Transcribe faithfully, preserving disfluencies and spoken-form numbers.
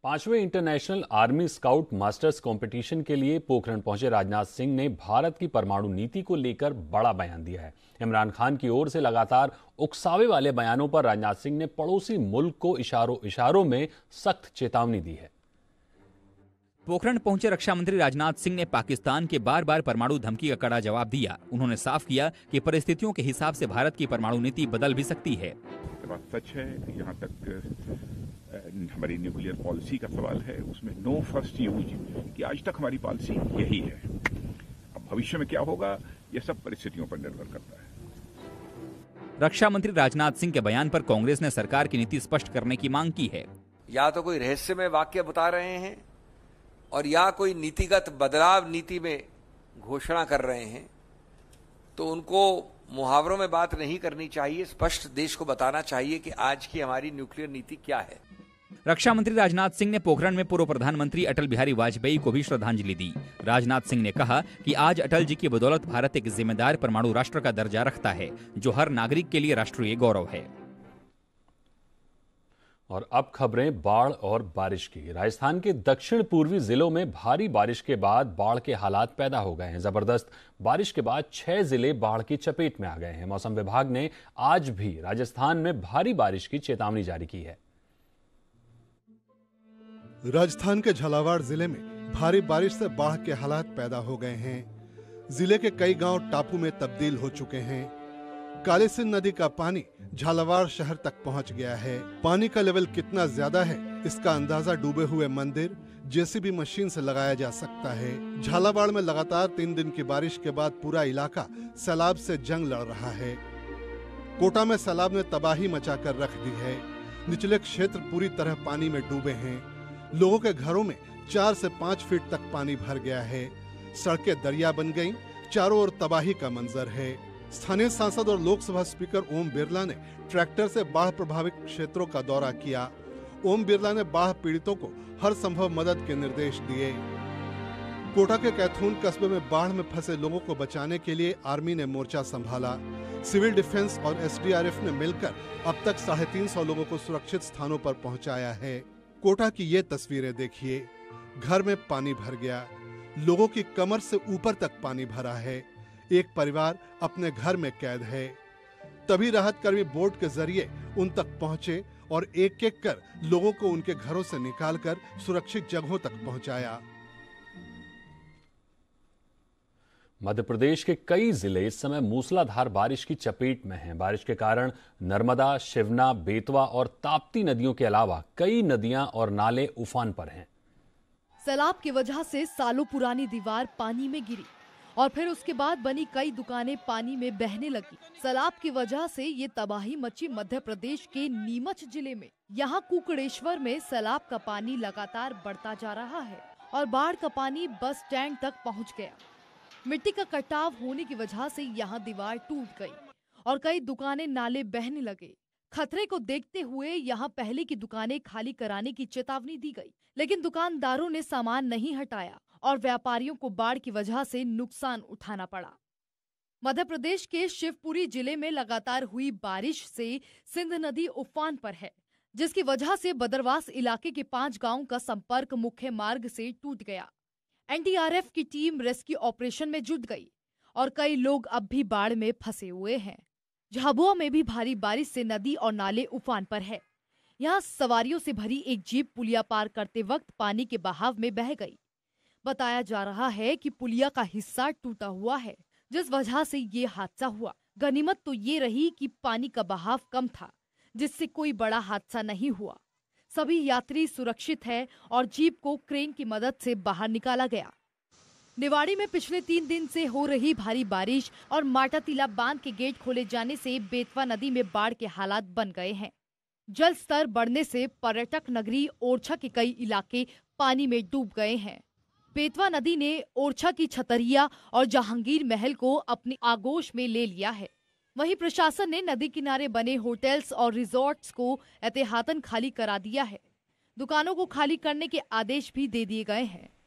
पांचवें international army scout masters competition के लिए पोखरण पहुंचे राजनाथ सिंह ने भारत की परमाणु नीति को लेकर बड़ा बयान दिया है। इमरान खान की ओर से लगातार उकसावे वाले बयानों पर राजनाथ सिंह ने पड़ोसी मुल्क को इशारों इशारों में सख्त चेतावनी दी है। पोखरण पहुंचे रक्षा मंत्री राजनाथ सिंह ने पाकिस्तान के बार बार परमाणु धमकी का कड़ा जवाब दिया। उन्होंने साफ किया कि परिस्थितियों के हिसाब से भारत की परमाणु नीति बदल भी सकती है। बात सच है, यहाँ तक हमारी न्यूक्लियर पॉलिसी का सवाल है, उसमें नो फर्स्ट यूज कि आज तक हमारी पॉलिसी यही है। अब भविष्य में क्या होगा, यह सब परिस्थितियों पर निर्भर करता है। रक्षा मंत्री राजनाथ सिंह के बयान पर कांग्रेस ने सरकार की नीति स्पष्ट करने की मांग की है। या तो कोई रहस्यमय वाक्य बता रहे हैं और या कोई नीतिगत बदलाव नीति में घोषणा कर रहे हैं, तो उनको मुहावरों में बात नहीं करनी चाहिए। स्पष्ट देश को बताना चाहिए कि आज की हमारी न्यूक्लियर नीति क्या है। रक्षा मंत्री राजनाथ सिंह ने पोखरण में पूर्व प्रधानमंत्री अटल बिहारी वाजपेयी को भी श्रद्धांजलि दी। राजनाथ सिंह ने कहा कि आज अटल जी की बदौलत भारत एक जिम्मेदार परमाणु राष्ट्र का दर्जा रखता है, जो हर नागरिक के लिए राष्ट्रीय गौरव है। और अब खबरें बाढ़ और बारिश की। राजस्थान के दक्षिण पूर्वी जिलों में भारी बारिश के बाद बाढ़ के हालात पैदा हो गए हैं। जबरदस्त बारिश के बाद छह जिले बाढ़ की चपेट में आ गए हैं। मौसम विभाग ने आज भी राजस्थान में भारी बारिश की चेतावनी जारी की है। राजस्थान के झालावाड़ जिले में भारी बारिश से बाढ़ के हालात पैदा हो गए हैं। जिले के कई गांव टापू में तब्दील हो चुके हैं। काली सिंध नदी का पानी झालावाड़ शहर तक पहुंच गया है। पानी का लेवल कितना ज्यादा है, इसका अंदाजा डूबे हुए मंदिर जेसीबी मशीन से लगाया जा सकता है। झालावाड़ में लगातार तीन दिन की बारिश के बाद पूरा इलाका सैलाब से जंग लड़ रहा है। कोटा में सैलाब ने तबाही मचाकर रख दी है। निचले क्षेत्र पूरी तरह पानी में डूबे हैं। लोगों के घरों में चार से पाँच फीट तक पानी भर गया है। सड़कें दरिया बन गईं। चारों ओर तबाही का मंजर है। स्थानीय सांसद और लोकसभा स्पीकर ओम बिरला ने ट्रैक्टर से बाढ़ प्रभावित क्षेत्रों का दौरा किया। ओम बिरला ने बाढ़ पीड़ितों को हर संभव मदद के निर्देश दिए। कोटा के कैथून कस्बे में बाढ़ में फंसे लोगों को बचाने के लिए आर्मी ने मोर्चा संभाला। सिविल डिफेंस और एसडीआरएफ ने मिलकर अब तक साढ़े तीन सौ लोगों को सुरक्षित स्थानों पर पहुंचाया है। कोटा की ये तस्वीरें देखिए। घर में पानी भर गया। लोगों की कमर से ऊपर तक पानी भरा है। एक परिवार अपने घर में कैद है। तभी राहत कर्मी बोट के जरिए उन तक पहुंचे और एक एक कर लोगों को उनके घरों से निकालकर सुरक्षित जगहों तक पहुंचाया। मध्य प्रदेश के कई जिले इस समय मूसलाधार बारिश की चपेट में हैं। बारिश के कारण नर्मदा, शिवना, बेतवा और ताप्ती नदियों के अलावा कई नदियां और नाले उफान पर हैं। सैलाब की वजह से सालों पुरानी दीवार पानी में गिरी और फिर उसके बाद बनी कई दुकानें पानी में बहने लगी। सैलाब की वजह से ये तबाही मची मध्य प्रदेश के नीमच जिले में। यहाँ कुकड़ेश्वर में सैलाब का पानी लगातार बढ़ता जा रहा है और बाढ़ का पानी बस स्टैंड तक पहुँच गया। मिट्टी का कटाव होने की वजह से यहाँ दीवार टूट गई और कई दुकानें नाले बहने लगे। खतरे को देखते हुए यहाँ पहले की दुकानें खाली कराने की चेतावनी दी गई, लेकिन दुकानदारों ने सामान नहीं हटाया और व्यापारियों को बाढ़ की वजह से नुकसान उठाना पड़ा। मध्य प्रदेश के शिवपुरी जिले में लगातार हुई बारिश से सिंध नदी उफान पर है, जिसकी वजह से बदरवास इलाके के पांच गांवों का संपर्क मुख्य मार्ग से टूट गया। एनडीआरएफ की टीम रेस्क्यू ऑपरेशन में जुट गई और कई लोग अब भी बाढ़ में फंसे हुए हैं। झाबुआ में भी भारी बारिश से नदी और नाले उफान पर है। यहाँ सवारियों से भरी एक जीप पुलिया पार करते वक्त पानी के बहाव में बह गई। बताया जा रहा है कि पुलिया का हिस्सा टूटा हुआ है, जिस वजह से ये हादसा हुआ। गनीमत तो ये रही कि पानी का बहाव कम था, जिससे कोई बड़ा हादसा नहीं हुआ। सभी यात्री सुरक्षित है और जीप को क्रेन की मदद से बाहर निकाला गया। निवाड़ी में पिछले तीन दिन से हो रही भारी बारिश और माटाटीला बांध के गेट खोले जाने से बेतवा नदी में बाढ़ के हालात बन गए हैं। जल स्तर बढ़ने से पर्यटक नगरी ओरछा के कई इलाके पानी में डूब गए हैं। बेतवा नदी ने ओरछा की छतरिया और जहांगीर महल को अपनी आगोश में ले लिया है। वहीं प्रशासन ने नदी किनारे बने होटल्स और रिजॉर्ट्स को एहतियातन खाली करा दिया है। दुकानों को खाली करने के आदेश भी दे दिए गए हैं।